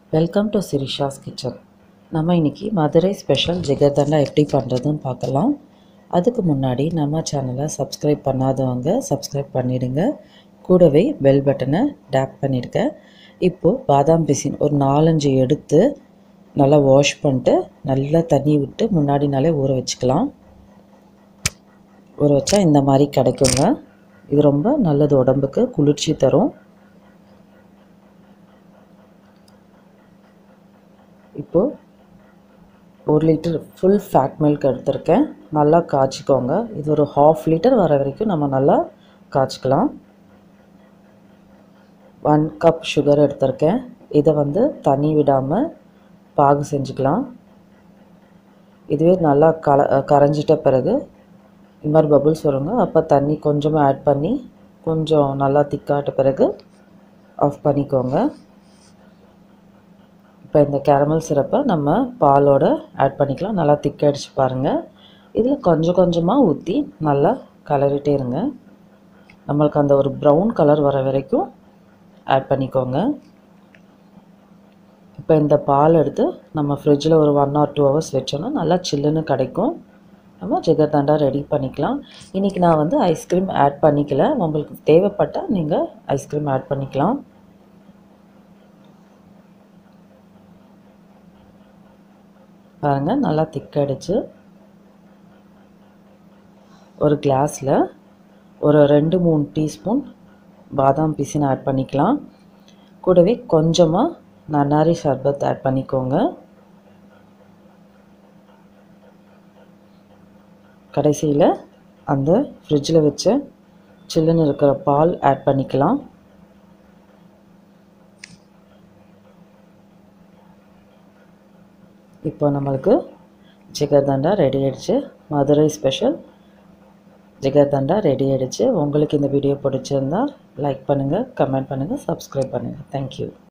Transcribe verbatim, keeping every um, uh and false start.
Welcome to Sirisha's kitchen. நம்ம இன்றைக்கி Madurai special jigarthanda எப்படி பண்ணுறதுன்னு பார்க்கலாம். அதுக்கு முன்னாடி நம்ம சேனலை சப்ஸ்கிரைப் பண்ணாதவங்க சப்ஸ்கிரைப் பண்ணிவிடுங்க. கூடவே பெல் பட்டனை டேப் பண்ணிடுங்க. இப்போது பாதாம் பிசின் ஒரு நாலஞ்சு எடுத்து நல்லா வாஷ் பண்ணிட்டு நல்லா தண்ணி விட்டு முன்னாடி நாளே ஊற வச்சுக்கலாம். ஊற வச்சா இந்த மாதிரி கிடைக்குங்க. இது ரொம்ப நல்லது, உடம்புக்கு குளிர்ச்சி தரும். இப்போது ஒரு லிட்டர் ஃபுல் ஃபேட் மில்க் எடுத்திருக்கேன். நல்லா காய்ச்சிக்கோங்க. இது ஒரு ஹாஃப் லிட்டர் வர வரைக்கும் நம்ம நல்லா காய்ச்சிக்கலாம். ஒன் கப் சுகர் எடுத்திருக்கேன். இதை வந்து தண்ணி விடாமல் பாகு செஞ்சுக்கலாம். இதுவே நல்லா கல கரைஞ்சிட்ட பிறகு இந்த மாதிரி பபுள்ஸ் வருங்க. அப்போ தண்ணி கொஞ்சமாக ஆட் பண்ணி கொஞ்சம் நல்லா திக்காட்ட பிறகு ஆஃப் பண்ணிக்கோங்க. இப்போ இந்த கேரமல் சிரப்பை நம்ம பாலோட ஆட் பண்ணிக்கலாம். நல்லா திக்காயிடுச்சு பாருங்கள். இதில் கொஞ்சம் கொஞ்சமாக ஊற்றி நல்லா கலரிட்டே இருங்க. நம்மளுக்கு அந்த ஒரு ப்ரௌன் கலர் வர வரைக்கும் ஆட் பண்ணிக்கோங்க. இப்போ இந்த பால் எடுத்து நம்ம ஃப்ரிட்ஜில் ஒரு ஒன் ஆர் டூ ஹவர்ஸ் வச்சோன்னா நல்லா சில்லுன்னு கிடைக்கும். நம்ம ஜிகர்தண்டா ரெடி பண்ணிக்கலாம். இன்றைக்கி நான் வந்து ஐஸ்கிரீம் ஆட் பண்ணிக்கல. உங்களுக்கு தேவைப்பட்டால் நீங்கள் ஐஸ்கிரீம் ஆட் பண்ணிக்கலாம். பாருங்கள், நல்லா திக்காயிடுச்சு. ஒரு கிளாஸில் ஒரு ரெண்டு மூணு டீஸ்பூன் பாதாம் பிசின் ஆட் பண்ணிக்கலாம். கூடவே கொஞ்சமாக நன்னாரி சர்பத் ஆட் பண்ணிக்கோங்க. கடைசியில் அந்த ஃப்ரிட்ஜில் வச்ச சில்லுன்னு இருக்கிற பால் ஆட் பண்ணிக்கலாம். இப்போ நம்மளுக்கு ஜிகர்தண்டா ரெடி ஆகிடுச்சு. மதுரை ஸ்பெஷல் ஜிகர்தண்டா ரெடி ஆகிடுச்சு. உங்களுக்கு இந்த வீடியோ பிடிச்சிருந்தால் லைக் பண்ணுங்கள், கமெண்ட் பண்ணுங்கள், சப்ஸ்கிரைப் பண்ணுங்கள். தேங்க்யூ.